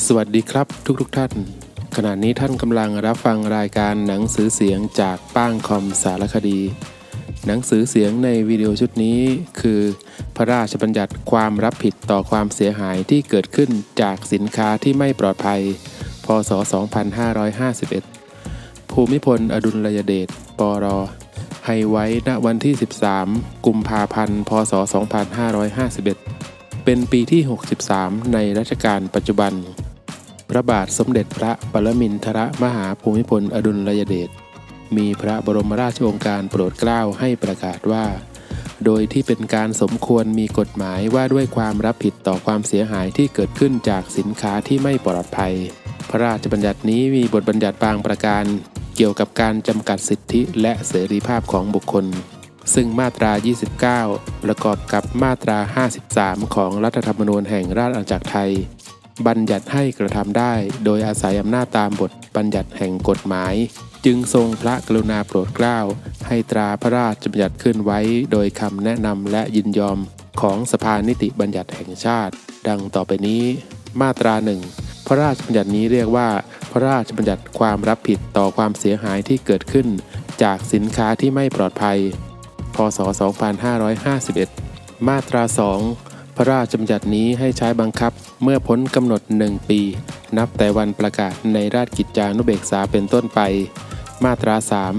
สวัสดีครับทุกท่านขณะนี้ท่านกำลังรับฟังรายการหนังสือเสียงจากป้างคอมสารคดีหนังสือเสียงในวิดีโอชุดนี้คือพระราชบัญญัติความรับผิดต่อความเสียหายที่เกิดขึ้นจากสินค้าที่ไม่ปลอดภัยพ.ศ. 2551ภูมิพลอดุลยเดชปร.ให้ไว้ณวันที่13กุมภาพันธ์พ.ศ. 2551เป็นปีที่63ในรัชกาลปัจจุบันพระบาทสมเด็จพระปรมินทรมหาภูมิพลอดุลยเดชมีพระบรมราชโองการโปรดเกล้าให้ประกาศว่าโดยที่เป็นการสมควรมีกฎหมายว่าด้วยความรับผิดต่อความเสียหายที่เกิดขึ้นจากสินค้าที่ไม่ปลอดภัยพระราชบัญญัตินี้มีบทบัญญัติบางประการเกี่ยวกับการจำกัดสิทธิและเสรีภาพของบุคคลซึ่งมาตรา 29 ประกอบกับมาตรา 53 ของรัฐธรรมนูญแห่งราชอาณาจักรไทยบัญญัติให้กระทำได้โดยอาศัยอำนาจตามบทบัญญัติแห่งกฎหมายจึงทรงพระกรุณาโปรดเกล้าให้ตราพระราชบัญญัติขึ้นไว้โดยคำแนะนำและยินยอมของสภานิติบัญญัติแห่งชาติดังต่อไปนี้มาตรา 1 พระราชบัญญัตินี้เรียกว่าพระราชบัญญัติความรับผิดต่อความเสียหายที่เกิดขึ้นจากสินค้าที่ไม่ปลอดภัยพ.ศ. 2551มาตรา 2 พระราชบัญญัตินี้ให้ใช้บังคับเมื่อพ้นกำหนด1 ปีนับแต่วันประกาศในราชกิจจานุเบกษาเป็นต้นไปมาตรา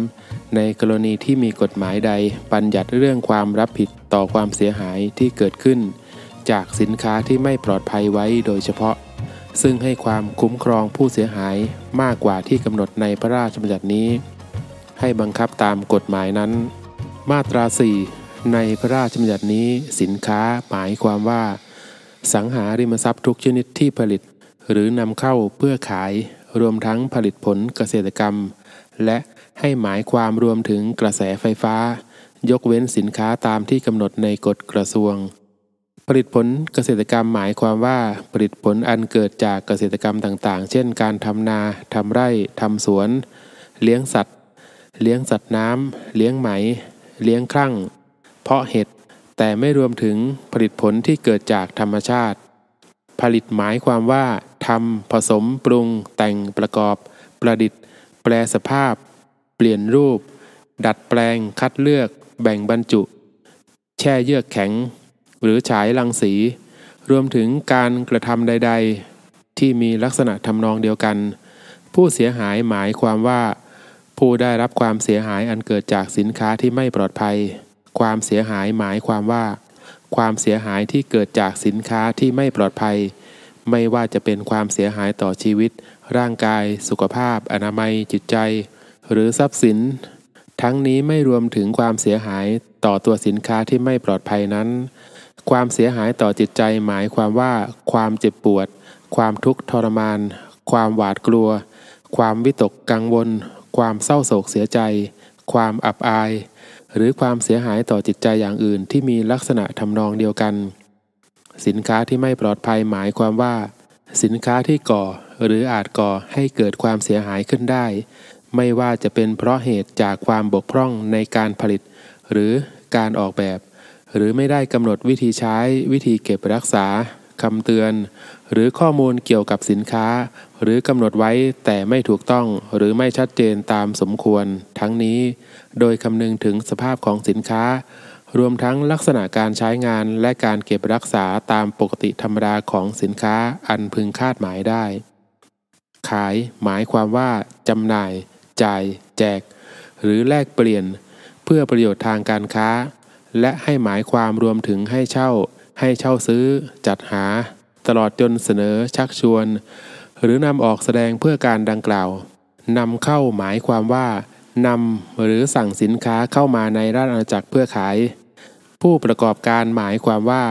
3 ในกรณีที่มีกฎหมายใดบัญญัติเรื่องความรับผิดต่อความเสียหายที่เกิดขึ้นจากสินค้าที่ไม่ปลอดภัยไว้โดยเฉพาะซึ่งให้ความคุ้มครองผู้เสียหายมากกว่าที่กำหนดในพระราชบัญญัตินี้ให้บังคับตามกฎหมายนั้นมาตรา 4 ในพระราชบัญญัตินี้สินค้าหมายความว่าสังหาริมทรัพย์ทุกชนิดที่ผลิตหรือนำเข้าเพื่อขายรวมทั้งผลิตผลเกษตรกรรมและให้หมายความรวมถึงกระแสไฟฟ้ายกเว้นสินค้าตามที่กำหนดในกฎกระทรวงผลิตผลเกษตรกรรมหมายความว่าผลิตผลอันเกิดจากเกษตรกรรมต่างๆเช่นการทำนาทำไร่ทำสวนเลี้ยงสัตว์น้ำเลี้ยงไหมเลี้ยงครั่งเพาะเห็ดแต่ไม่รวมถึงผลิตผลที่เกิดจากธรรมชาติผลิตหมายความว่าทำผสมปรุงแต่งประกอบประดิษฐ์แปลสภาพเปลี่ยนรูปดัดแปลงคัดเลือกแบ่งบรรจุแช่เยือกแข็งหรือฉายรังสีรวมถึงการกระทำใดๆที่มีลักษณะทำนองเดียวกันผู้เสียหายหมายความว่าผู้ได้รับความเสียหายอันเกิดจากสินค้าที่ไม่ปลอดภัยความเสียหายหมายความว่าความเสียหายที่เกิดจากสินค้าที่ไม่ปลอดภัยไม่ว่าจะเป็นความเสียหายต่อชีวิตร่างกายสุขภาพอนามัยจิตใจหรือทรัพย์สินทั้งนี้ไม่รวมถึงความเสียหายต่อตัวสินค้าที่ไม่ปลอดภัยนั้นความเสียหายต่อจิตใจหมายความว่าความเจ็บปวดความทุกข์ทรมานความหวาดกลัวความวิตกกังวลความเศร้าโศกเสียใจความอับอายหรือความเสียหายต่อจิตใจอย่างอื่นที่มีลักษณะทำนองเดียวกันสินค้าที่ไม่ปลอดภัยหมายความว่าสินค้าที่ก่อหรืออาจก่อให้เกิดความเสียหายขึ้นได้ไม่ว่าจะเป็นเพราะเหตุจากความบกพร่องในการผลิตหรือการออกแบบหรือไม่ได้กำหนดวิธีใช้วิธีเก็บรักษาคำเตือนหรือข้อมูลเกี่ยวกับสินค้าหรือกำหนดไว้แต่ไม่ถูกต้องหรือไม่ชัดเจนตามสมควรทั้งนี้โดยคำนึงถึงสภาพของสินค้ารวมทั้งลักษณะการใช้งานและการเก็บรักษาตามปกติธรรมดาของสินค้าอันพึงคาดหมายได้ขายหมายความว่าจำหน่ายจ่ายแจกหรือแลกเปลี่ยนเพื่อประโยชน์ทางการค้าและให้หมายความรวมถึงให้เช่าซื้อจัดหาตลอดจนเสนอชักชวนหรือนำออกแสดงเพื่อการดังกล่าวนำเข้าหมายความว่านำหรือสั่งสินค้าเข้ามาในราชอาณาจักรเพื่อขายผู้ประกอบการหมายความว่า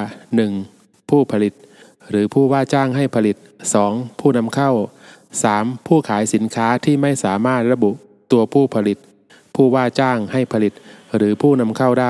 1. ผู้ผลิตหรือผู้ว่าจ้างให้ผลิต 2. ผู้นำเข้า 3. ผู้ขายสินค้าที่ไม่สามารถระบุตัวผู้ผลิตผู้ว่าจ้างให้ผลิตหรือผู้นำเข้าได้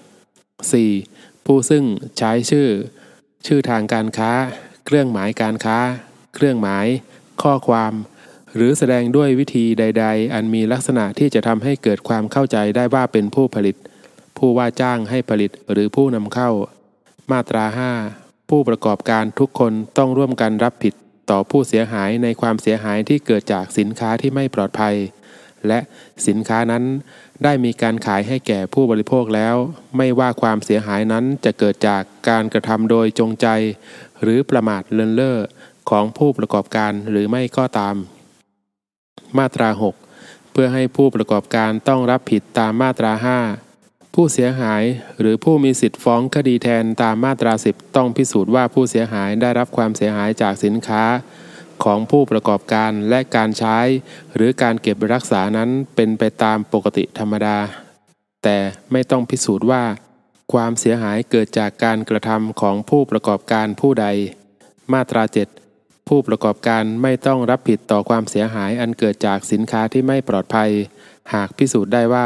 4. ผู้ซึ่งใช้ชื่อทางการค้าเครื่องหมายการค้าเครื่องหมายข้อความหรือแสดงด้วยวิธีใดๆอันมีลักษณะที่จะทำให้เกิดความเข้าใจได้ว่าเป็นผู้ผลิตผู้ว่าจ้างให้ผลิตหรือผู้นำเข้ามาตรา 5 ผู้ประกอบการทุกคนต้องร่วมกันรับผิดต่อผู้เสียหายในความเสียหายที่เกิดจากสินค้าที่ไม่ปลอดภัยและสินค้านั้นได้มีการขายให้แก่ผู้บริโภคแล้วไม่ว่าความเสียหายนั้นจะเกิดจากการกระทำโดยจงใจหรือประมาทเลินเล่อของผู้ประกอบการหรือไม่ก็ตามมาตรา 6 เพื่อให้ผู้ประกอบการต้องรับผิดตามมาตรา 5 ผู้เสียหายหรือผู้มีสิทธิ์ฟ้องคดีแทนตามมาตรา 10 ต้องพิสูจน์ว่าผู้เสียหายได้รับความเสียหายจากสินค้าของผู้ประกอบการและการใช้หรือการเก็บรักษานั้นเป็นไปตามปกติธรรมดาแต่ไม่ต้องพิสูจน์ว่าความเสียหายเกิดจากการกระทำของผู้ประกอบการผู้ใดมาตรา 7 ผู้ประกอบการไม่ต้องรับผิดต่อความเสียหายอันเกิดจากสินค้าที่ไม่ปลอดภัยหากพิสูจน์ได้ว่า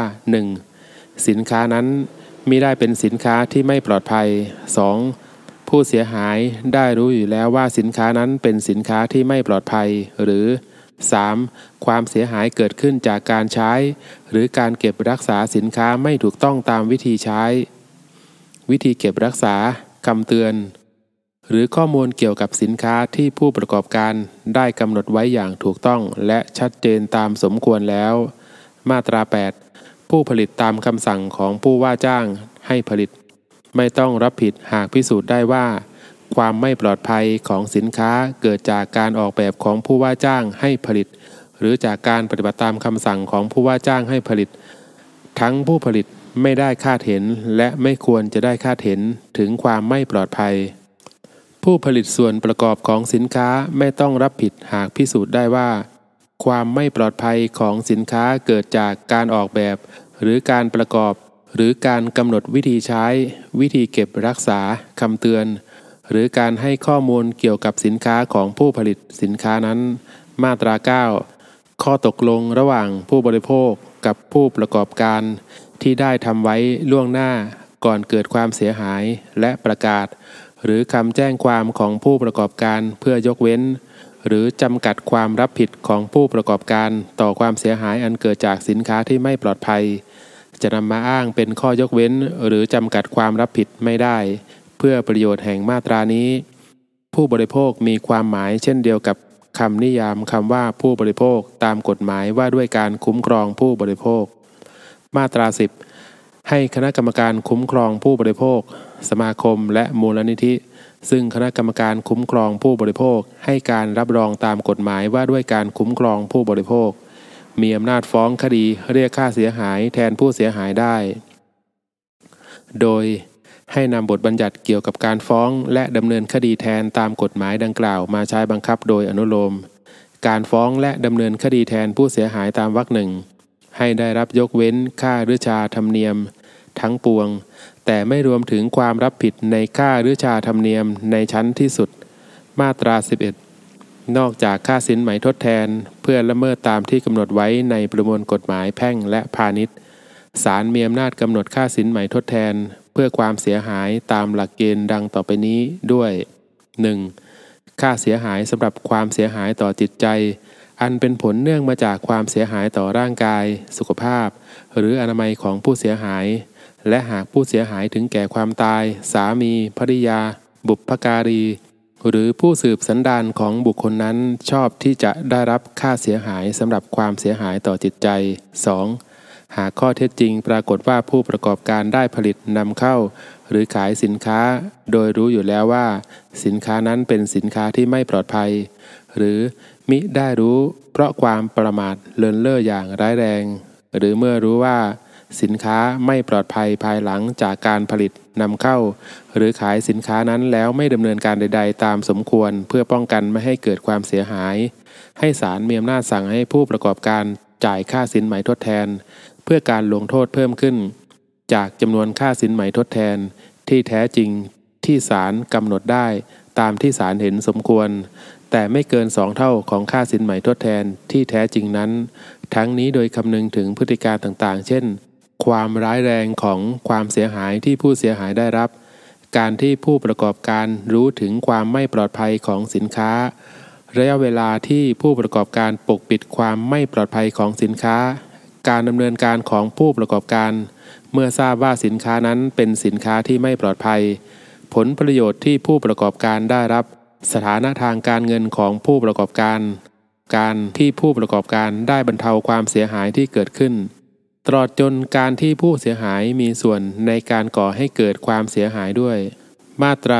1. สินค้านั้นมิได้เป็นสินค้าที่ไม่ปลอดภัย 2. ผู้เสียหายได้รู้อยู่แล้วว่าสินค้านั้นเป็นสินค้าที่ไม่ปลอดภัยหรือ 3. ความเสียหายเกิดขึ้นจากการใช้หรือการเก็บรักษาสินค้าไม่ถูกต้องตามวิธีใช้วิธีเก็บรักษาคำเตือนหรือข้อมูลเกี่ยวกับสินค้าที่ผู้ประกอบการได้กำหนดไว้อย่างถูกต้องและชัดเจนตามสมควรแล้วมาตรา 8 ผู้ผลิตตามคำสั่งของผู้ว่าจ้างให้ผลิตไม่ต้องรับผิดหากพิสูจน์ได้ว่าความไม่ปลอดภัยของสินค้าเกิดจากการออกแบบของผู้ว่าจ้างให้ผลิตหรือจากการปฏิบัติตามคำสั่งของผู้ว่าจ้างให้ผลิตทั้งผู้ผลิตไม่ได้คาดเห็นและไม่ควรจะได้คาดเห็นถึงความไม่ปลอดภัยผู้ผลิตส่วนประกอบของสินค้าไม่ต้องรับผิดหากพิสูจน์ได้ว่าความไม่ปลอดภัยของสินค้าเกิดจากการออกแบบหรือการประกอบหรือการกำหนดวิธีใช้วิธีเก็บรักษาคำเตือนหรือการให้ข้อมูลเกี่ยวกับสินค้าของผู้ผลิตสินค้านั้นมาตรา 9 ข้อตกลงระหว่างผู้บริโภคกับผู้ประกอบการที่ได้ทำไว้ล่วงหน้าก่อนเกิดความเสียหายและประกาศหรือคำแจ้งความของผู้ประกอบการเพื่อยกเว้นหรือจำกัดความรับผิดของผู้ประกอบการต่อความเสียหายอันเกิดจากสินค้าที่ไม่ปลอดภัยจะนำมาอ้างเป็นข้อยกเว้นหรือจำกัดความรับผิดไม่ได้เพื่อประโยชน์แห่งมาตรานี้ผู้บริโภคมีความหมายเช่นเดียวกับคำนิยามคำว่าผู้บริโภคตามกฎหมายว่าด้วยการคุ้มครองผู้บริโภคมาตรา 10 ให้คณะกรรมการคุ้มครองผู้บริโภคสมาคมและมูลนิธิซึ่งคณะกรรมการคุ้มครองผู้บริโภคให้การรับรองตามกฎหมายว่าด้วยการคุ้มครองผู้บริโภคมีอำนาจฟ้องคดีเรียกค่าเสียหายแทนผู้เสียหายได้โดยให้นำบทบัญญัติเกี่ยวกับการฟ้องและดำเนินคดีแทนตามกฎหมายดังกล่าวมาใช้บังคับโดยอนุโลมการฟ้องและดำเนินคดีแทนผู้เสียหายตามวรรค 1ให้ได้รับยกเว้นค่าฤชาธรรมเนียมทั้งปวงแต่ไม่รวมถึงความรับผิดในค่าฤชาธรรมเนียมในชั้นที่สุดมาตรา 11 นอกจากค่าสินไหมทดแทนเพื่อละเมิดตามที่กำหนดไว้ในประมวลกฎหมายแพ่งและพาณิชย์ศาลมีอำนาจกำหนดค่าสินไหมทดแทนเพื่อความเสียหายตามหลักเกณฑ์ดังต่อไปนี้ด้วย 1. ค่าเสียหายสำหรับความเสียหายต่อจิตใจอันเป็นผลเนื่องมาจากความเสียหายต่อร่างกายสุขภาพหรืออนามัยของผู้เสียหายและหากผู้เสียหายถึงแก่ความตายสามีภริยาบุพการีหรือผู้สืบสันดานของบุคคลนั้นชอบที่จะได้รับค่าเสียหายสำหรับความเสียหายต่อจิตใจ 2. หากข้อเท็จจริงปรากฏว่าผู้ประกอบการได้ผลิตนำเข้าหรือขายสินค้าโดยรู้อยู่แล้วว่าสินค้านั้นเป็นสินค้าที่ไม่ปลอดภัยหรือมิได้รู้เพราะความประมาทเลินเล่ออย่างร้ายแรงหรือเมื่อรู้ว่าสินค้าไม่ปลอดภัยภายหลังจากการผลิตนำเข้าหรือขายสินค้านั้นแล้วไม่ดำเนินการใดๆตามสมควรเพื่อป้องกันไม่ให้เกิดความเสียหายให้ศาลมีอำนาจสั่งให้ผู้ประกอบการจ่ายค่าสินไหมทดแทนเพื่อการลงโทษเพิ่มขึ้นจากจำนวนค่าสินไหมทดแทนที่แท้จริงที่ศาลกำหนดได้ตามที่ศาลเห็นสมควรแต่ไม่เกิน2 เท่าของค่าสินไหมทดแทนที่แท้จริงนั้นทั้งนี้โดยคำนึงถึงพฤติการต่างๆเช่นความร้ายแรงของความเสียหายที่ผู้เสียหายได้รับการที่ผู้ประกอบการรู้ถึงความไม่ปลอดภัยของสินค้าระยะเวลาที่ผู้ประกอบการปกปิดความไม่ปลอดภัยของสินค้าการดำเนินการของผู้ประกอบการเมื่อทราบว่าสินค้านั้นเป็นสินค้าที่ไม่ปลอดภัยผลประโยชน์ที่ผู้ประกอบการได้รับสถานะทางการเงินของผู้ประกอบการที่ผู้ประกอบการได้บรรเทาความเสียหายที่เกิดขึ้นตลอดจนการที่ผู้เสียหายมีส่วนในการก่อให้เกิดความเสียหายด้วยมาตรา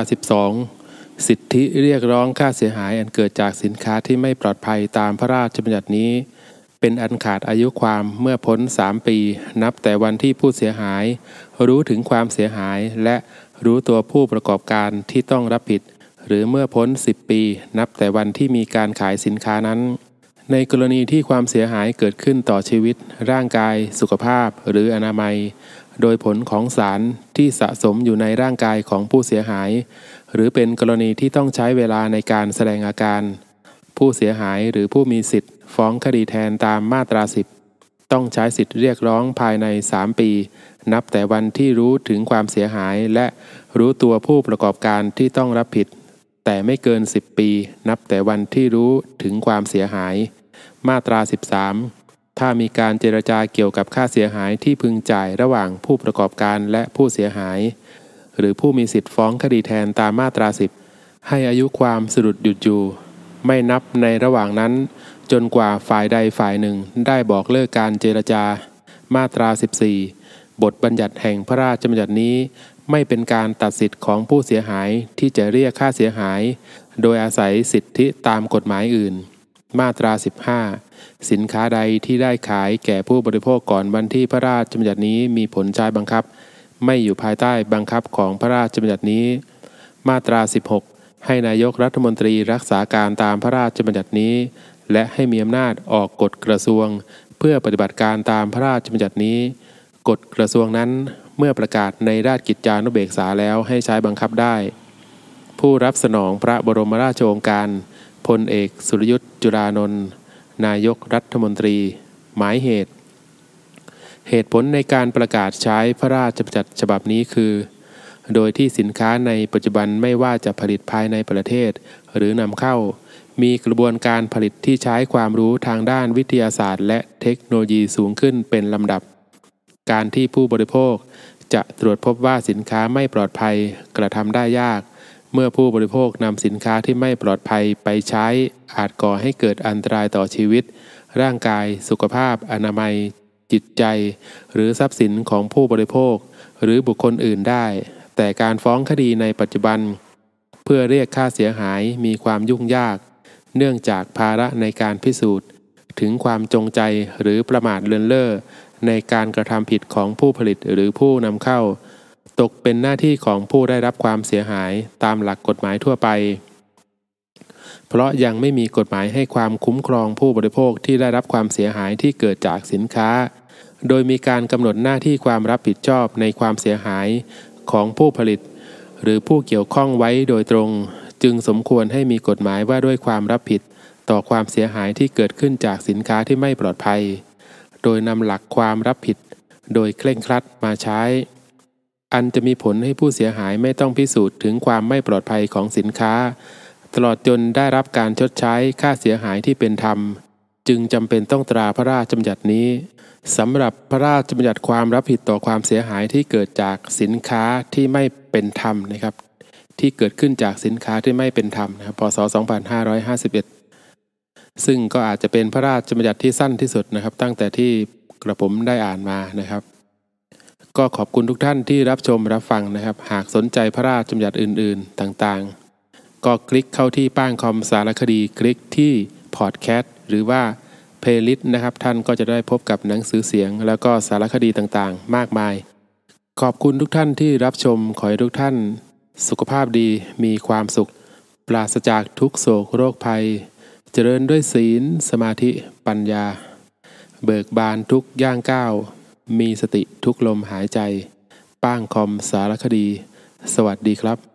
12 สิทธิเรียกร้องค่าเสียหายอันเกิดจากสินค้าที่ไม่ปลอดภัยตามพระราชบัญญัตินี้เป็นอันขาดอายุความเมื่อพ้น 3 ปีนับแต่วันที่ผู้เสียหายรู้ถึงความเสียหายและรู้ตัวผู้ประกอบการที่ต้องรับผิดหรือเมื่อพ้น 10 ปีนับแต่วันที่มีการขายสินค้านั้นในกรณีที่ความเสียหายเกิดขึ้นต่อชีวิตร่างกายสุขภาพหรืออนามัยโดยผลของสารที่สะสมอยู่ในร่างกายของผู้เสียหายหรือเป็นกรณีที่ต้องใช้เวลาในการแสดงอาการผู้เสียหายหรือผู้มีสิทธิ์ฟ้องคดีแทนตามมาตรา 10ต้องใช้สิทธิ์เรียกร้องภายใน 3 ปีนับแต่วันที่รู้ถึงความเสียหายและรู้ตัวผู้ประกอบการที่ต้องรับผิดแต่ไม่เกิน 10 ปีนับแต่วันที่รู้ถึงความเสียหายมาตรา 13ถ้ามีการเจรจาเกี่ยวกับค่าเสียหายที่พึงจ่ายระหว่างผู้ประกอบการและผู้เสียหายหรือผู้มีสิทธิ์ฟ้องคดีแทนตามมาตรา 10ให้อายุความสะดุดหยุดอยู่ไม่นับในระหว่างนั้นจนกว่าฝ่ายใดฝ่ายหนึ่งได้บอกเลิกการเจรจามาตรา 14บทบัญญัติแห่งพระราชบัญญัตินี้ไม่เป็นการตัดสิทธิ์ของผู้เสียหายที่จะเรียกค่าเสียหายโดยอาศัยสิทธิตามกฎหมายอื่นมาตรา 15สินค้าใดที่ได้ขายแก่ผู้บริโภคก่อนวันที่พระราชบัญญัตินี้มีผลใช้บังคับไม่อยู่ภายใต้บังคับของพระราชบัญญัตินี้มาตรา 16ให้นายกรัฐมนตรีรักษาการตามพระราชบัญญัตินี้และให้มีอำนาจออกกฎกระทรวงเพื่อปฏิบัติการตามพระราชบัญญัตินี้กฎกระทรวงนั้นเมื่อประกาศในราชกิจจานุเบกษาแล้วให้ใช้บังคับได้ผู้รับสนองพระบรมราชโองการพลเอกสุรยุทธจุลานนท์นายกรัฐมนตรีหมายเหตุผลในการประกาศใช้พระราชบัญญัติฉบับนี้คือโดยที่สินค้าในปัจจุบันไม่ว่าจะผลิตภายในประเทศหรือนำเข้ามีกระบวนการผลิตที่ใช้ความรู้ทางด้านวิทยาศาสตร์และเทคโนโลยีสูงขึ้นเป็นลำดับการที่ผู้บริโภคจะตรวจพบว่าสินค้าไม่ปลอดภัยกระทำได้ยากเมื่อผู้บริโภคนำสินค้าที่ไม่ปลอดภัยไปใช้อาจก่อให้เกิดอันตรายต่อชีวิตร่างกายสุขภาพอนามัยจิตใจหรือทรัพย์สินของผู้บริโภคหรือบุคคลอื่นได้แต่การฟ้องคดีในปัจจุบันเพื่อเรียกค่าเสียหายมีความยุ่งยากเนื่องจากภาระในการพิสูจน์ถึงความจงใจหรือประมาทเลินเล่อในการกระทำผิดของผู้ผลิตหรือผู้นำเข้าตกเป็นหน้าที่ของผู้ได้รับความเสียหายตามหลักกฎหมายทั่วไปเพราะยังไม่มีกฎหมายให้ความคุ้มครองผู้บริโภคที่ได้รับความเสียหายที่เกิดจากสินค้าโดยมีการกำหนดหน้าที่ความรับผิดชอบในความเสียหายของผู้ผลิตหรือผู้เกี่ยวข้องไว้โดยตรงจึงสมควรให้มีกฎหมายว่าด้วยความรับผิดต่อความเสียหายที่เกิดขึ้นจากสินค้าที่ไม่ปลอดภัยโดยนำหลักความรับผิดโดยเคร่งครัดมาใช้อันจะมีผลให้ผู้เสียหายไม่ต้องพิสูจน์ถึงความไม่ปลอดภัยของสินค้าตลอดจนได้รับการชดใช้ค่าเสียหายที่เป็นธรรมจึงจำเป็นต้องตราพระราชบัญญัตินี้สำหรับพระราชบัญญัติความรับผิดต่อความเสียหายที่เกิดจากสินค้าที่ไม่เป็นธรรมนะครับที่เกิดขึ้นจากสินค้าที่ไม่เป็นธรรมนะครับพ.ศ. 2551ซึ่งก็อาจจะเป็นพระราชบัญญัติที่สั้นที่สุดนะครับตั้งแต่ที่กระผมได้อ่านมานะครับก็ขอบคุณทุกท่านที่รับชมรับฟังนะครับหากสนใจพระราชบัญญัติอื่นๆต่างๆก็คลิกเข้าที่ป้างคอมสารคดีคลิกที่พอดแคสต์หรือว่าเพลย์ลิสต์นะครับท่านก็จะได้พบกับหนังสือเสียงแล้วก็สารคดีต่างๆมากมายขอบคุณทุกท่านที่รับชมขอให้ทุกท่านสุขภาพดีมีความสุขปราศจากทุกโศกโรคภัยเจริญด้วยศีลสมาธิปัญญาเบิกบานทุกย่างก้าวมีสติทุกลมหายใจป้างคอมสารคดีสวัสดีครับ